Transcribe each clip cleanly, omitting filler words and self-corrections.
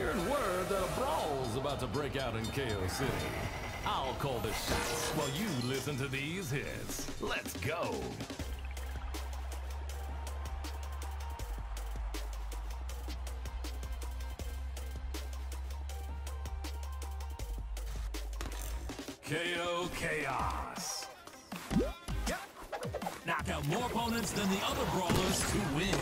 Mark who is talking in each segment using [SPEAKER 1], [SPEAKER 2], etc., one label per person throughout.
[SPEAKER 1] Hearing word that a brawl's about to break out in KO City. I'll call the shots while you listen to these hits. Let's go. KO Chaos.
[SPEAKER 2] Knock out more opponents than the other brawlers to win.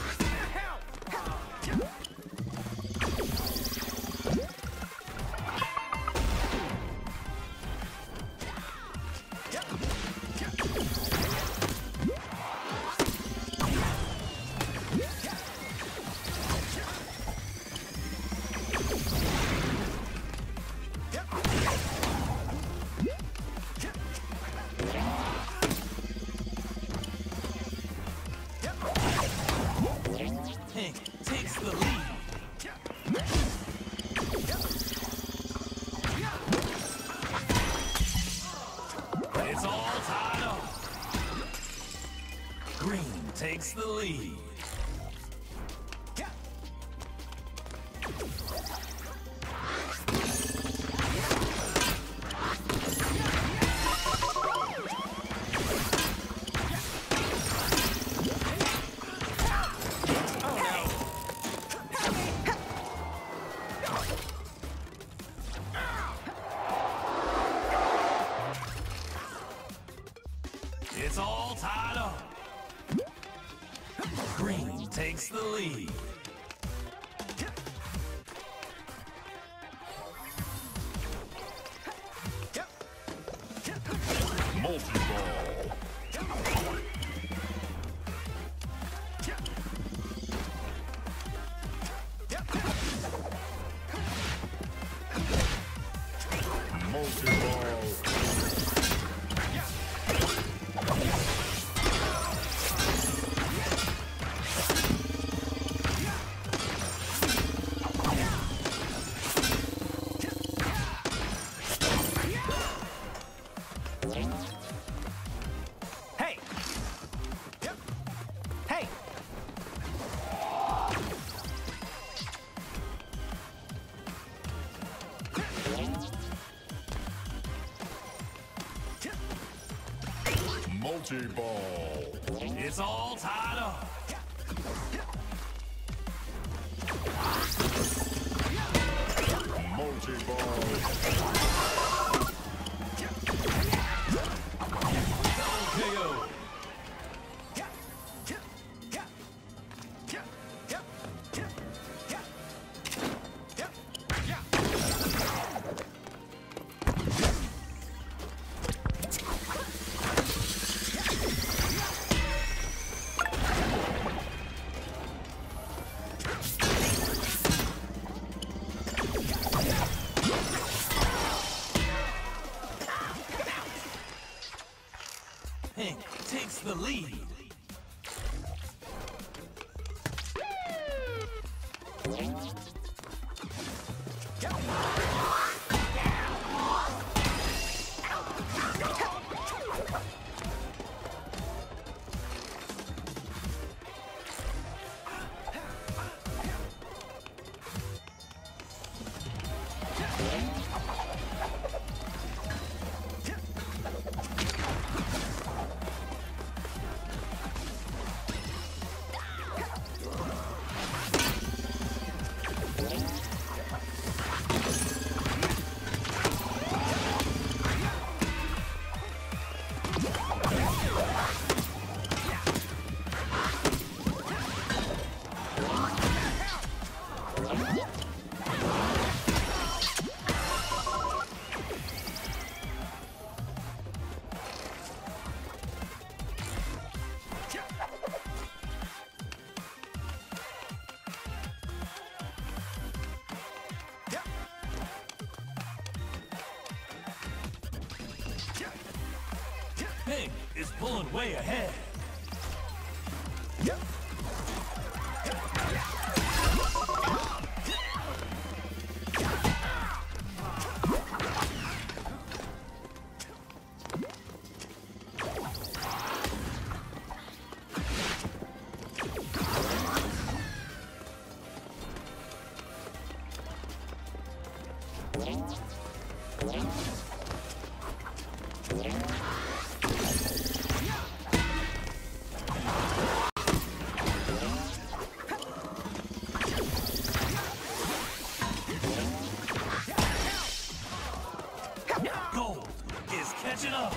[SPEAKER 2] Takes the lead. It's all tied up. Green takes the lead. It's all tied up. Green takes the lead.
[SPEAKER 1] Multi-ball. Multi-ball.
[SPEAKER 3] Hey! Hey!
[SPEAKER 1] Multi-ball.
[SPEAKER 2] It's all tied up.
[SPEAKER 1] Multi-ball. KO.
[SPEAKER 2] Pink takes the lead. Pink is pulling way ahead. Gold is catching up.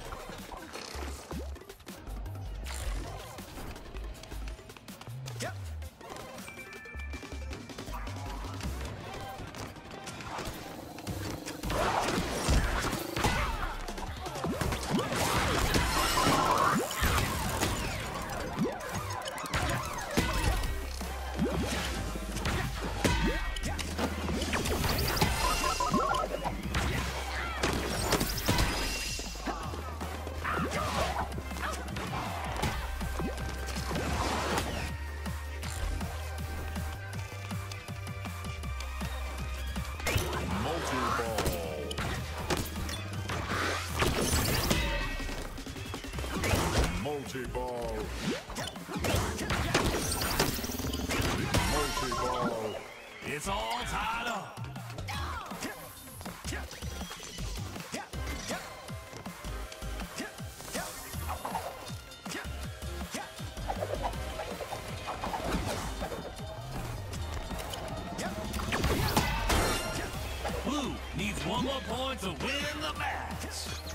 [SPEAKER 3] Multi-ball. Multi-ball.
[SPEAKER 2] It's all tied up. Blue needs one more point to win the match.